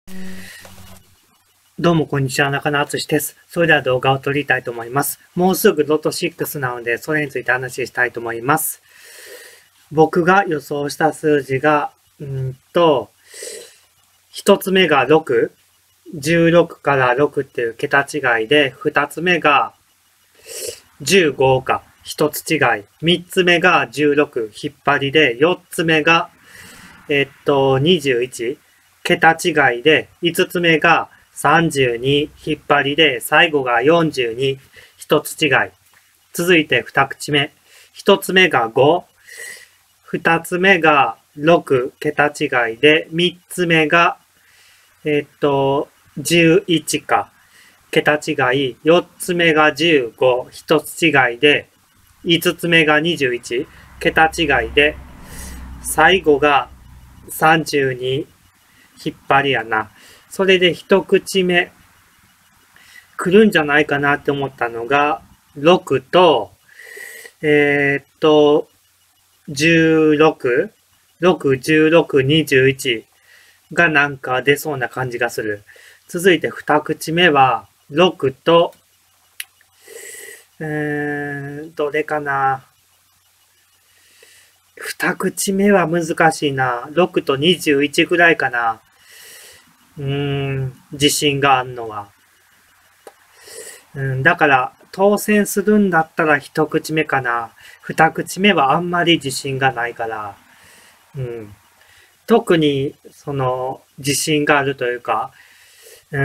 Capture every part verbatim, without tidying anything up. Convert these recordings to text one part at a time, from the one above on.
どうもこんにちは、中野敦です。それでは動画を撮りたいと思います。もうすぐロトろくなので、それについて話したいと思います。僕が予想した数字が、うんと、一つ目がろく、じゅうろくからろくっていう桁違いで、二つ目がじゅうごか一つ違い、三つ目がじゅうろく引っ張りで、四つ目が、えっと、にじゅういち桁違いで、五つ目がさんじゅうに引っ張りで、最後がよんじゅうに一つ違い。続いて二口目。一つ目がご、二つ目がろく桁違いで、三つ目が、えっと、じゅういちか桁違い、四つ目がじゅうご一つ違いで、五つ目がにじゅういち桁違いで、最後がさんじゅうに引っ張りやな。それで一口目来るんじゃないかなって思ったのがろくと、えー、っと、じゅうろく、ろく、じゅうろく、にじゅういちがなんか出そうな感じがする。続いて二口目はろくと、えー、どれかな。二口目は難しいな。ろくとにじゅういちぐらいかな。うーん、自信があんのは。うん、だから、当選するんだったら一口目かな。二口目はあんまり自信がないから。うん、特に、その、自信があるというか、うん、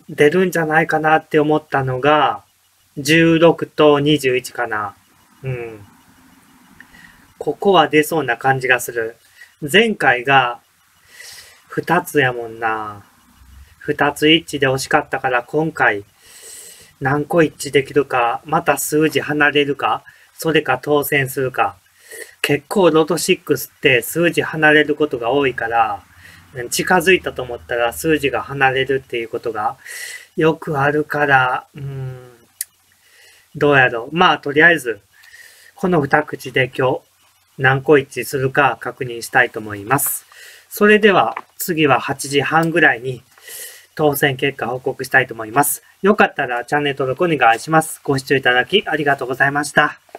出るんじゃないかなって思ったのが、じゅうろくとにじゅういちかな。うん。ここは出そうな感じがする。前回が二つやもんな。二つ一致で惜しかったから今回何個一致できるか、また数字離れるか、それか当選するか。結構ロトろくって数字離れることが多いから、近づいたと思ったら数字が離れるっていうことがよくあるから、うーん、どうやろう。まあとりあえず、この二口で今日何個一致するか確認したいと思います。それでは次ははちじはんぐらいに当選結果報告したいと思います。よかったらチャンネル登録お願いします。ご視聴いただきありがとうございました。